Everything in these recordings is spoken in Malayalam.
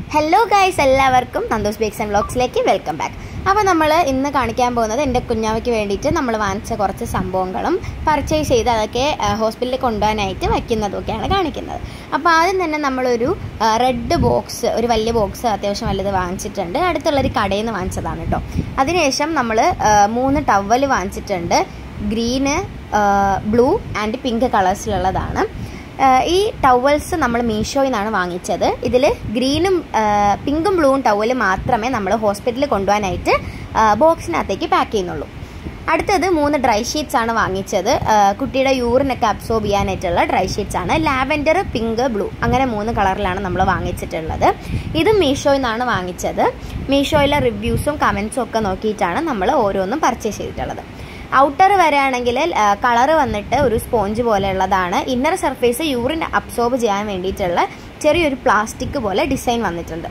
ഹലോ ഗൈസ്, എല്ലാവർക്കും നന്ദൂസ് ബേക്സ് ആൻഡ് വ്ളോഗ്സിലേക്ക് വെൽക്കം ബാക്ക്. അപ്പോൾ നമ്മൾ ഇന്ന് കാണിക്കാൻ പോകുന്നത് എൻ്റെ കുഞ്ഞാവയ്ക്ക് വേണ്ടിയിട്ട് നമ്മൾ വാങ്ങിച്ച കുറച്ച് സംഭവങ്ങളും പർച്ചേസ് ചെയ്ത് അതൊക്കെ ഹോസ്പിറ്റലിൽ കൊണ്ടുപോകാനായിട്ട് വയ്ക്കുന്നതൊക്കെയാണ് കാണിക്കുന്നത്. അപ്പോൾ ആദ്യം തന്നെ നമ്മളൊരു റെഡ് ബോക്സ്, ഒരു വലിയ ബോക്സ് അത്യാവശ്യം വലുത് വാങ്ങിച്ചിട്ടുണ്ട്. അടുത്തുള്ളൊരു കടയിൽ നിന്ന് വാങ്ങിച്ചതാണ് കേട്ടോ. അതിനുശേഷം നമ്മൾ 3 ടവൽ വാങ്ങിച്ചിട്ടുണ്ട്. ഗ്രീന്, ബ്ലൂ ആൻഡ് പിങ്ക് കളേഴ്സിലുള്ളതാണ്. ഈ ടവൽസ് നമ്മൾ മീഷോയിൽ നിന്നാണ് വാങ്ങിച്ചത്. ഇതിൽ ഗ്രീനും പിങ്കും ബ്ലൂവും ടവൽ മാത്രമേ നമ്മൾ ഹോസ്പിറ്റലിൽ കൊണ്ടുപോകാനായിട്ട് ബോക്സിനകത്തേക്ക് പാക്ക് ചെയ്യുന്നുള്ളൂ. അടുത്തത് 3 ഡ്രൈ ഷീറ്റ്സ് ആണ് വാങ്ങിച്ചത്. കുട്ടിയുടെ യൂറിനൊക്കെ അബ്സോർബ് ചെയ്യാനായിട്ടുള്ള ഡ്രൈ ഷീറ്റ്സ് ആണ്. ലാവൻഡർ, പിങ്ക്, ബ്ലൂ അങ്ങനെ 3 കളറിലാണ് നമ്മൾ വാങ്ങിച്ചിട്ടുള്ളത്. ഇതും മീഷോയിൽ നിന്നാണ് വാങ്ങിച്ചത്. മീഷോയിലെ റിവ്യൂസും കമൻസും ഒക്കെ നോക്കിയിട്ടാണ് നമ്മൾ ഓരോന്നും പർച്ചേസ് ചെയ്തിട്ടുള്ളത്. ഔട്ടർ വരികയാണെങ്കിൽ കളറ് വന്നിട്ട് ഒരു സ്പോഞ്ച് പോലെയുള്ളതാണ്. ഇന്നർ സർഫേസ് യൂറിൻ അബ്സോർബ് ചെയ്യാൻ വേണ്ടിയിട്ടുള്ള ചെറിയൊരു പ്ലാസ്റ്റിക് പോലെ ഡിസൈൻ വന്നിട്ടുണ്ട്.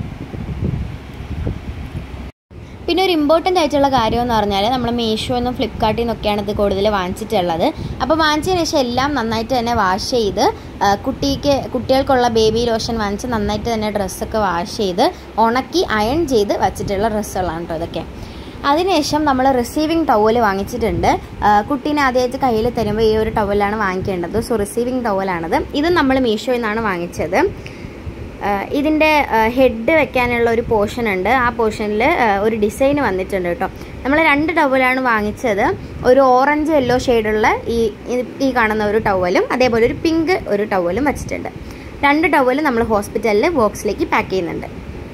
പിന്നെ ഒരു ഇമ്പോർട്ടൻ്റ് ആയിട്ടുള്ള കാര്യം എന്ന് പറഞ്ഞാൽ നമ്മൾ മീഷോന്നും ഫ്ലിപ്കാർട്ടിൽ നിന്നൊക്കെയാണ് ഇത് കൂടുതൽ വാങ്ങിച്ചിട്ടുള്ളത്. അപ്പോൾ വാങ്ങിച്ചതിന് ശേഷം എല്ലാം നന്നായിട്ട് തന്നെ വാഷ് ചെയ്ത് കുട്ടികൾക്കുള്ള ബേബി ലോഷൻ വാങ്ങിച്ച് നന്നായിട്ട് തന്നെ ഡ്രസ്സൊക്കെ വാഷ് ചെയ്ത് ഉണക്കി അയൺ ചെയ്ത് വച്ചിട്ടുള്ള ഡ്രസ്സുകളാണ് കേട്ടോ ഇതൊക്കെ. അതിനുശേഷം നമ്മൾ റിസീവിങ് ടവൽ വാങ്ങിച്ചിട്ടുണ്ട്. കുട്ടീനെ ആദ്യമായിട്ട് കയ്യിൽ തരുമ്പോൾ ഈ ഒരു ടവലാണ് വാങ്ങിക്കേണ്ടത്. So receiving ടവലാണത്. ഇത് നമ്മൾ മീഷോയിൽ നിന്നാണ് വാങ്ങിച്ചത്. ഇതിൻ്റെ ഹെഡ് വെക്കാനുള്ള ഒരു പോർഷൻ ഉണ്ട്. ആ പോർഷനിൽ ഒരു ഡിസൈൻ വന്നിട്ടുണ്ട് കേട്ടോ. നമ്മൾ 2 ടവലാണ് വാങ്ങിച്ചത്. ഒരു ഓറഞ്ച് യെല്ലോ ഷെയ്ഡുള്ള ഈ കാണുന്ന ഒരു ടവലും അതേപോലെ ഒരു പിങ്ക് ഒരു ടവലും വെച്ചിട്ടുണ്ട്. 2 ടവൽ നമ്മൾ ഹോസ്പിറ്റലിൽ ബോക്സിലേക്ക് പാക്ക് ചെയ്യുന്നുണ്ട്.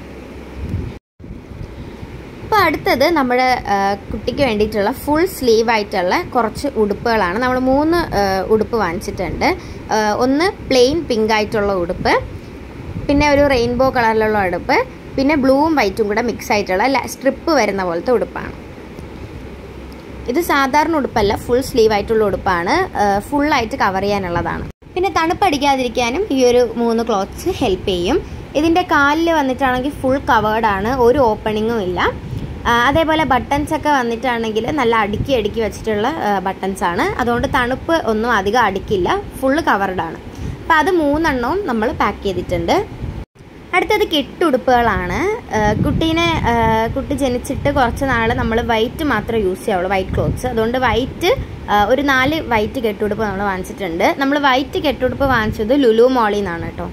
അപ്പോൾ അടുത്തത് നമ്മുടെ കുട്ടിക്ക് വേണ്ടിയിട്ടുള്ള ഫുൾ സ്ലീവ് ആയിട്ടുള്ള കുറച്ച് ഉടുപ്പുകളാണ്. നമ്മൾ 3 ഉടുപ്പ് വാങ്ങിച്ചിട്ടുണ്ട്. ഒന്ന് പ്ലെയിൻ പിങ്ക് ആയിട്ടുള്ള ഉടുപ്പ്, പിന്നെ ഒരു റെയിൻബോ കളറിലുള്ള ഉടുപ്പ്, പിന്നെ ബ്ലൂവും വൈറ്റും കൂടെ മിക്സ് ആയിട്ടുള്ള സ്ട്രിപ്പ് വരുന്ന പോലത്തെ ഉടുപ്പാണ്. ഇത് സാധാരണ ഉടുപ്പല്ല, ഫുൾ സ്ലീവ് ആയിട്ടുള്ള ഉടുപ്പാണ്. ഫുള്ളായിട്ട് കവർ ചെയ്യാനുള്ളതാണ്. പിന്നെ തണുപ്പടിക്കാതിരിക്കാനും ഈ ഒരു 3 ക്ലോത്ത്സ് ഹെൽപ്പ് ചെയ്യും. ഇതിൻ്റെ കാലിൽ വന്നിട്ടാണെങ്കിൽ ഫുൾ കവേർഡാണ്, ഒരു ഓപ്പണിങ്ങും ഇല്ല. അതേപോലെ ബട്ടൺസ് ഒക്കെ വന്നിട്ടാണെങ്കിൽ നല്ല അടുക്കി വെച്ചിട്ടുള്ള ബട്ടൺസാണ്. അതുകൊണ്ട് തണുപ്പ് ഒന്നും അധികം അടിക്കില്ല, ഫുള്ള് കവർഡാണ്. അപ്പോൾ അത് 3 എണ്ണവും നമ്മൾ പാക്ക് ചെയ്തിട്ടുണ്ട്. അടുത്തത് കെട്ടുടുപ്പുകളാണ്. കുട്ടി ജനിച്ചിട്ട് കുറച്ച് നാൾ നമ്മൾ വൈറ്റ് മാത്രമേ യൂസ് ചെയ്യാവുള്ളൂ, വൈറ്റ് ക്ലോത്ത്സ്. അതുകൊണ്ട് വൈറ്റ് ഒരു 4 വൈറ്റ് കെട്ടുടുപ്പ് നമ്മൾ വാങ്ങിച്ചിട്ടുണ്ട്. നമ്മൾ വൈറ്റ് കെട്ടുടുപ്പ് വാങ്ങിച്ചത് ലുലു മോളിൽ നിന്നാണ് കേട്ടോ.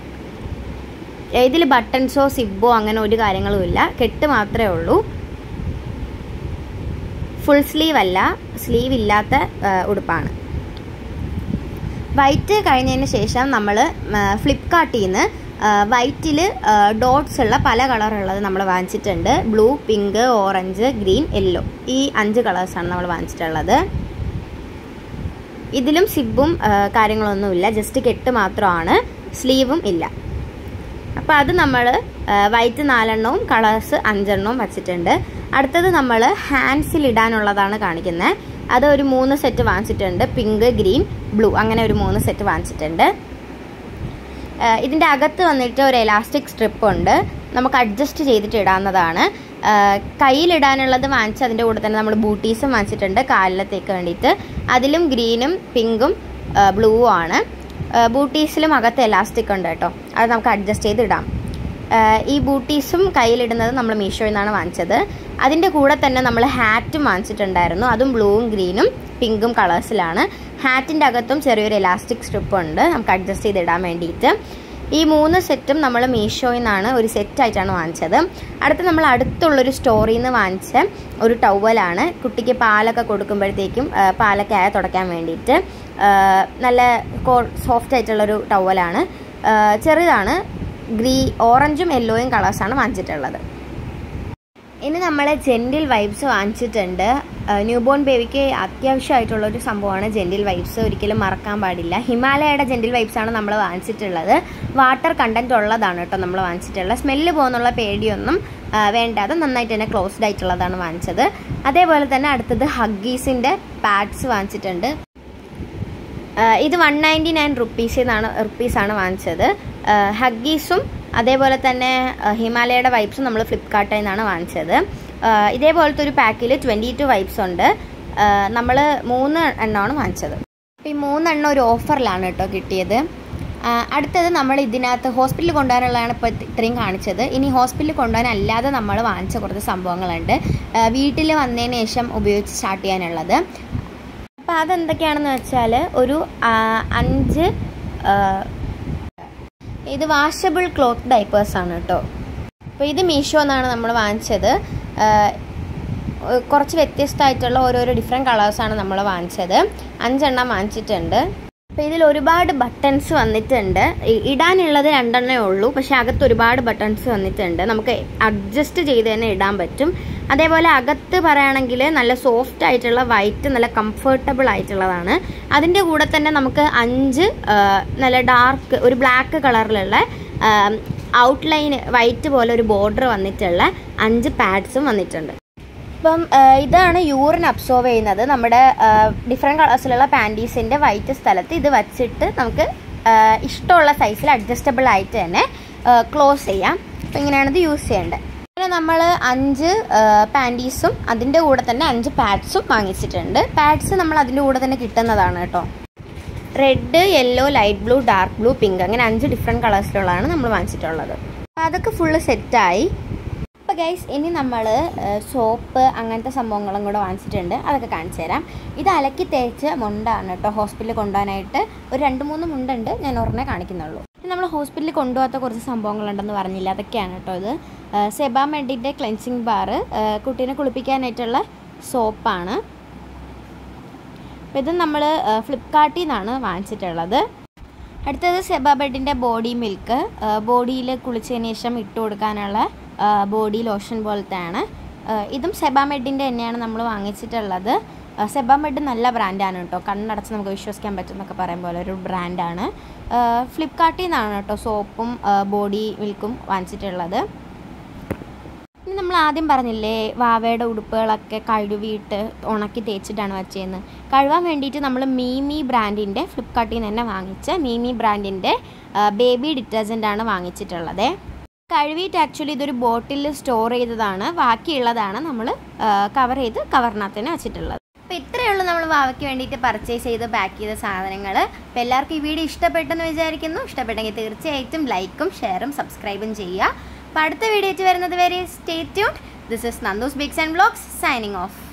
ഇതിൽ ബട്ടൺസോ സിബ്ബോ അങ്ങനെ ഒരു കാര്യങ്ങളും ഇല്ല, കെട്ട് മാത്രമേ ഉള്ളൂ. ഫുൾ സ്ലീവ് അല്ല, സ്ലീവ് ഇല്ലാത്ത ഉടുപ്പാണ്. വൈറ്റ് കഴിഞ്ഞതിന് ശേഷം നമ്മൾ ഫ്ലിപ്കാർട്ടിൽ നിന്ന് വൈറ്റിൽ ഡോട്ട്സ് ഉള്ള പല കളറുള്ളത് നമ്മൾ വാങ്ങിച്ചിട്ടുണ്ട്. Blue, pink, orange, green, yellow, ഈ 5 കളേഴ്സാണ് നമ്മൾ വാങ്ങിച്ചിട്ടുള്ളത്. ഇതിലും സിബും കാര്യങ്ങളൊന്നുമില്ല, ജസ്റ്റ് കെട്ട് മാത്രമാണ്, സ്ലീവും ഇല്ല. അപ്പോൾ അത് നമ്മൾ വൈറ്റ് 4 എണ്ണവും കളേഴ്സ് 5 എണ്ണവും വച്ചിട്ടുണ്ട്. അടുത്തത് നമ്മൾ ഹാൻഡ്സിൽ ഇടാനുള്ളതാണ് കാണിക്കുന്നത്. അത് ഒരു 3 സെറ്റ് വാങ്ങിച്ചിട്ടുണ്ട്. പിങ്ക്, ഗ്രീൻ, ബ്ലൂ അങ്ങനെ ഒരു 3 സെറ്റ് വാങ്ങിച്ചിട്ടുണ്ട്. ഇതിൻ്റെ അകത്ത് വന്നിട്ട് ഒരു എലാസ്റ്റിക് സ്ട്രിപ്പ് ഉണ്ട്, നമുക്ക് അഡ്ജസ്റ്റ് ചെയ്തിട്ട് ഇടാവുന്നതാണ്. കയ്യിലിടാനുള്ളത് വാങ്ങിച്ച് അതിൻ്റെ കൂടെ തന്നെ നമ്മൾ ബൂട്ടീസും വാങ്ങിച്ചിട്ടുണ്ട് കാലിലത്തേക്ക് വേണ്ടിയിട്ട്. അതിലും ഗ്രീനും പിങ്കും ബ്ലൂവും ആണ്. ബൂട്ടീസിലും അകത്ത് എലാസ്റ്റിക് ഉണ്ട് കേട്ടോ, അത് നമുക്ക് അഡ്ജസ്റ്റ് ചെയ്ത് ഇടാം. ഈ ബൂട്ടീസും കയ്യിലിടുന്നത് നമ്മൾ മീഷോയിൽ നിന്നാണ് വാങ്ങിച്ചത്. അതിൻ്റെ കൂടെ തന്നെ നമ്മൾ ഹാറ്റും വാങ്ങിച്ചിട്ടുണ്ടായിരുന്നു. അതും ബ്ലൂവും ഗ്രീനും പിങ്കും കളേഴ്സിലാണ്. ഹാറ്റിൻ്റെ അകത്തും ചെറിയൊരു എലാസ്റ്റിക് സ്ട്രിപ്പ് ഉണ്ട്, നമുക്ക് അഡ്ജസ്റ്റ് ചെയ്ത് ഇടാൻ വേണ്ടിയിട്ട്. ഈ 3 സെറ്റും നമ്മൾ മീഷോയിൽ നിന്നാണ് ഒരു സെറ്റായിട്ടാണ് വാങ്ങിച്ചത്. നമ്മൾ അടുത്തുള്ളൊരു സ്റ്റോറിൽ നിന്ന് വാങ്ങിച്ച ഒരു ടവലാണ്. കുട്ടിക്ക് പാലൊക്കെ കൊടുക്കുമ്പോഴത്തേക്കും പാലൊക്കെ തുടയ്ക്കാൻ വേണ്ടിയിട്ട് നല്ല സോഫ്റ്റ് ആയിട്ടുള്ളൊരു ടവലാണ്. ചെറുതാണ്. ഓറഞ്ചും യെല്ലോയും കളേഴ്സാണ് വാങ്ങിച്ചിട്ടുള്ളത്. ഇനി നമ്മൾ ജെൻറ്റിൽ വൈബ്സ് വാങ്ങിച്ചിട്ടുണ്ട്. ന്യൂ ബോൺ ബേബിക്ക് അത്യാവശ്യമായിട്ടുള്ളൊരു സംഭവമാണ് ജെൻറ്റിൽ വൈബ്സ്, ഒരിക്കലും മറക്കാൻ പാടില്ല. ഹിമാലയയുടെ ജെൻറ്റിൽ വൈബ്സാണ് നമ്മൾ വാങ്ങിച്ചിട്ടുള്ളത്. വാട്ടർ കണ്ടൻറ്റ് ഉള്ളതാണ് കേട്ടോ നമ്മൾ വാങ്ങിച്ചിട്ടുള്ളത്. സ്മെല്ല് പോകുന്നുള്ള പേടിയൊന്നും വേണ്ടാതെ നന്നായിട്ട് തന്നെ ക്ലോസ്ഡ് ആയിട്ടുള്ളതാണ് വാങ്ങിച്ചത്. അതേപോലെ തന്നെ അടുത്തത് ഹഗ്ഗീസിൻ്റെ പാഡ്സ് വാങ്ങിച്ചിട്ടുണ്ട്. ഇത് 199 റുപ്പീസാണ് വാങ്ങിച്ചത്. ഹഗ്ഗീസും അതേപോലെ തന്നെ ഹിമാലയയുടെ വൈബ്സും നമ്മൾ ഫ്ലിപ്കാർട്ടിൽ നിന്നാണ് വാങ്ങിച്ചത്. ഇതേപോലത്തെ ഒരു പാക്കിൽ 22 വൈബ്സ് ഉണ്ട്. നമ്മൾ 3 എണ്ണമാണ് വാങ്ങിച്ചത്. അപ്പോൾ ഈ 3 എണ്ണം ഒരു ഓഫറിലാണ് കേട്ടോ കിട്ടിയത്. അടുത്തത് നമ്മൾ ഇതിനകത്ത് ഹോസ്പിറ്റലിൽ കൊണ്ടുപോകാനുള്ളതാണ് ഇപ്പോൾ ഇത്രയും കാണിച്ചത്. ഇനി ഹോസ്പിറ്റലിൽ കൊണ്ടുപോകാനല്ലാതെ നമ്മൾ വാങ്ങിച്ച കുറച്ച് സംഭവങ്ങളുണ്ട് വീട്ടിൽ വന്നതിന് ശേഷം ഉപയോഗിച്ച് സ്റ്റാർട്ട് ചെയ്യാനുള്ളത്. അപ്പോൾ അതെന്തൊക്കെയാണെന്ന് വെച്ചാൽ ഒരു 5 ഇത് വാഷബിൾ ക്ലോത്ത് ഡൈപ്പേഴ്സാണ് കേട്ടോ. അപ്പോൾ ഇത് മീഷോ എന്നാണ് നമ്മൾ വാങ്ങിച്ചത്. കുറച്ച് വ്യത്യസ്തമായിട്ടുള്ള ഓരോരോ ഡിഫറെൻറ്റ് കളേഴ്സാണ് നമ്മൾ വാങ്ങിച്ചത്. 5 എണ്ണം വാങ്ങിച്ചിട്ടുണ്ട്. അപ്പോൾ ഇതിൽ ഒരുപാട് ബട്ടൺസ് വന്നിട്ടുണ്ട്. ഇടാനുള്ളത് 2 എണ്ണമേ ഉള്ളൂ, പക്ഷേ അകത്ത് ഒരുപാട് ബട്ടൺസ് വന്നിട്ടുണ്ട്. നമുക്ക് അഡ്ജസ്റ്റ് ചെയ്ത് തന്നെ ഇടാൻ പറ്റും. അതേപോലെ അകത്ത് പറയുകയാണെങ്കിൽ നല്ല സോഫ്റ്റ് ആയിട്ടുള്ള വൈറ്റ്, നല്ല കംഫർട്ടബിൾ ആയിട്ടുള്ളതാണ്. അതിൻ്റെ കൂടെ തന്നെ നമുക്ക് 5 നല്ല ഡാർക്ക് ഒരു ബ്ലാക്ക് കളറിലുള്ള ഔട്ട്ലൈൻ വൈറ്റ് പോലെ ഒരു ബോർഡർ വന്നിട്ടുള്ള 5 പാഡ്സും വന്നിട്ടുണ്ട്. ഇപ്പം ഇതാണ് യൂറിൻ അബ്സോർവ് ചെയ്യുന്നത്. നമ്മുടെ ഡിഫറെൻറ്റ് കളേഴ്സിലുള്ള പാൻറ്റീസിൻ്റെ വൈറ്റ് സ്ഥലത്ത് ഇത് വച്ചിട്ട് നമുക്ക് ഇഷ്ടമുള്ള സൈസിൽ അഡ്ജസ്റ്റബിൾ ആയിട്ട് തന്നെ ക്ലോസ് ചെയ്യാം. അപ്പോൾ ഇങ്ങനെയാണ് ഇത് യൂസ് ചെയ്യേണ്ടത്. പിന്നെ നമ്മൾ 5 പാൻറ്റീസും അതിൻ്റെ കൂടെ തന്നെ 5 പാഡ്സും വാങ്ങിച്ചിട്ടുണ്ട്. പാഡ്സ് നമ്മൾ അതിൻ്റെ കൂടെ തന്നെ കിട്ടുന്നതാണ് കേട്ടോ. Red, yellow, light blue, dark blue, pink അങ്ങനെ 5 ഡിഫറെൻറ്റ് കളേഴ്സിലുള്ളതാണ് നമ്മൾ വാങ്ങിച്ചിട്ടുള്ളത്. അപ്പോൾ അതൊക്കെ ഫുള്ള് സെറ്റായി. അപ്പോൾ ഗൈസ് ഇനി നമ്മൾ സോപ്പ് അങ്ങനത്തെ സംഭവങ്ങളും കൂടെ വാങ്ങിച്ചിട്ടുണ്ട്. അതൊക്കെ കാണിച്ചു തരാം. ഇത് അലക്കി തേച്ച് മുണ്ടാണ് കേട്ടോ ഹോസ്പിറ്റലിൽ കൊണ്ടുപോകാനായിട്ട്. ഒരു 2-3 മുണ്ടുണ്ട്, ഞാൻ ഒരെണ്ണേ കാണിക്കുന്നുള്ളൂ. നമ്മൾ ഹോസ്പിറ്റലിൽ കൊണ്ടുപോകാത്ത കുറച്ച് സംഭവങ്ങളുണ്ടെന്ന് പറഞ്ഞില്ല, അതൊക്കെയാണ് കേട്ടോ ഇത്. സെബാമെഡിൻ്റെ ക്ലെൻസിങ് ബാർ, കുട്ടീനെ കുളിപ്പിക്കാനായിട്ടുള്ള സോപ്പാണ്. അപ്പോൾ ഇത് നമ്മൾ ഫ്ലിപ്കാർട്ടിൽ നിന്നാണ് വാങ്ങിച്ചിട്ടുള്ളത്. അടുത്തത് സെബാമെഡിൻ്റെ ബോഡി മിൽക്ക്, ബോഡിയിൽ കുളിച്ചതിന് ശേഷം ഇട്ട് കൊടുക്കാനുള്ള ബോഡി ലോഷൻ പോലത്തെയാണ്. ഇതും സെബാമെഡിൻ്റെ തന്നെയാണ് നമ്മൾ വാങ്ങിച്ചിട്ടുള്ളത്. സെബാമെഡ് നല്ല ബ്രാൻഡാണ് കേട്ടോ, കണ്ണടച്ച് നമുക്ക് വിശ്വസിക്കാൻ പറ്റും എന്നൊക്കെ പറയും പോലെ ഒരു ബ്രാൻഡാണ്. ഫ്ലിപ്കാർട്ടിൽ നിന്നാണ് കേട്ടോ സോപ്പും ബോഡി മിൽക്കും വാങ്ങിച്ചിട്ടുള്ളത്. ഇനി നമ്മൾ ആദ്യം പറഞ്ഞില്ലേ വാവയുടെ ഉടുപ്പുകളൊക്കെ കഴുകിയിട്ട് ഉണക്കി തേച്ചിട്ടാണ് വച്ചതെന്ന്. കഴുകാൻ വേണ്ടിയിട്ട് നമ്മൾ മീമി ബ്രാൻഡിൻ്റെ ഫ്ലിപ്കാർട്ടിൽ നിന്ന് തന്നെ വാങ്ങിച്ച മീമി ബ്രാൻഡിൻ്റെ ബേബി ഡിറ്റർജൻ്റാണ് വാങ്ങിച്ചിട്ടുള്ളത്. കഴുകിയിട്ട് ആക്ച്വലി ഇതൊരു ബോട്ടിലിൽ സ്റ്റോർ ചെയ്തതാണ്, ബാക്കിയുള്ളതാണ് നമ്മൾ കവർ ചെയ്ത് കവറിനകത്ത് തന്നെ വെച്ചിട്ടുള്ളത്. അപ്പോൾ ഇത്രയേ ഉള്ളൂ നമ്മൾ വാവയ്ക്ക് വേണ്ടിയിട്ട് പർച്ചേസ് ചെയ്ത് പാക്ക് ചെയ്ത സാധനങ്ങൾ. അപ്പോൾ എല്ലാവർക്കും ഈ വീഡിയോ ഇഷ്ടപ്പെട്ടെന്ന് വിചാരിക്കുന്നു. ഇഷ്ടപ്പെട്ടെങ്കിൽ തീർച്ചയായിട്ടും ലൈക്കും ഷെയറും സബ്സ്ക്രൈബും ചെയ്യുക. അപ്പോൾ അടുത്ത വീഡിയോ വരുന്നത് വരെ stay tuned. This is Nandu's bigs and vlogs signing of.